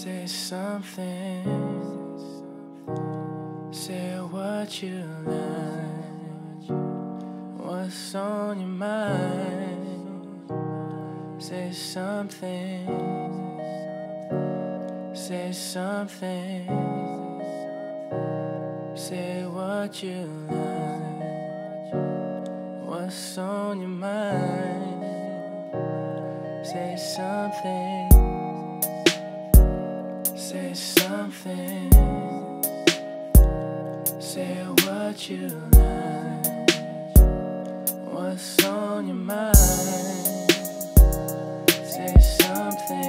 Say something, say what you like, what's on your mind. Say something, say something, say what you like, what's on your mind. Say something, say something, say what you like, what's on your mind. Say something,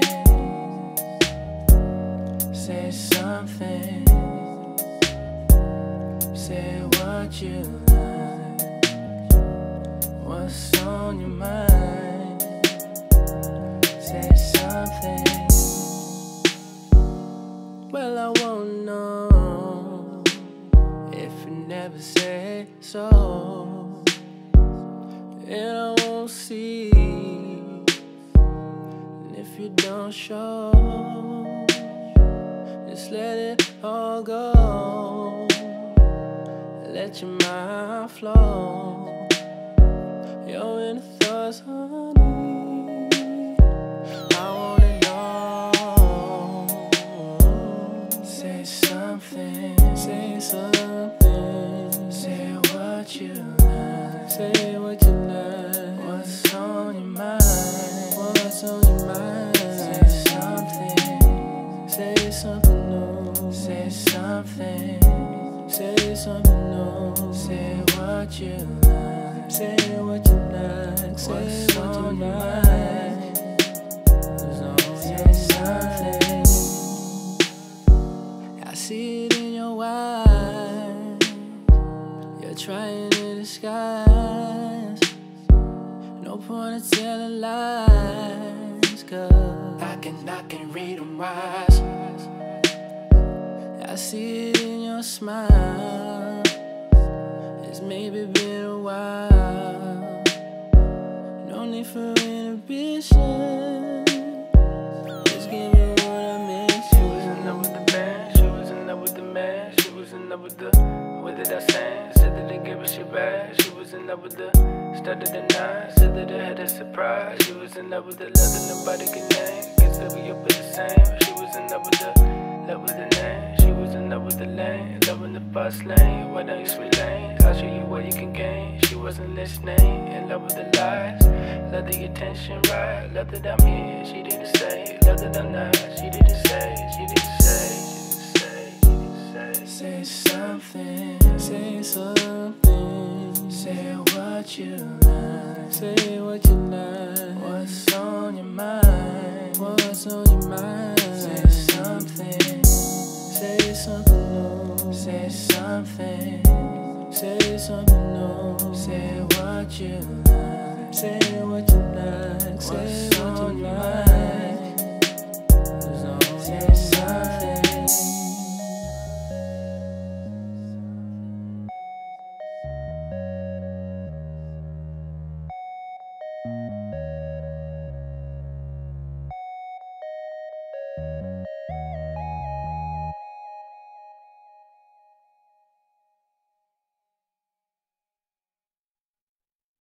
say something, say what you like, what's on your mind. Say something. Well, I won't know if you never say so, and I won't see if you don't show. Just let it all go, let your mind flow. Your inner thoughts, honey, I wanna know. Say something, say something, say what you like, say what you like, what's on your mind, what's on your mind. Say something, say something new, say something, say something new, say what you like, say what you like, say what's what on you like. Say something, I see it in your eyes, you're trying to disguise. No point in telling lies, cause I can read them wise. I see it in your smile, it's maybe been a while. No need for inhibition, just give me what I meant. She was in love with the band, she was in love with the man, she was in love with it I sang. Said that they gave her shit back. She was in love with the started the nine, said that they had a surprise. She was in love with the love that nobody can name. Guess that we up with the same. She was in love with the name. She was in love with the lane, loving the bus lane. Why don't you sweet lane? I'll show you what you can gain. She wasn't listening, in love with the lies. Love the attention, right? Love that I'm here, she didn't say. Love that I'm not, she didn't say. She didn't say. Say something, say something, say what you like, say what you like, what's on your mind, what's on your mind. Say something, say something new, say something, say something new, say what you like, say what you like, say what's on your mind.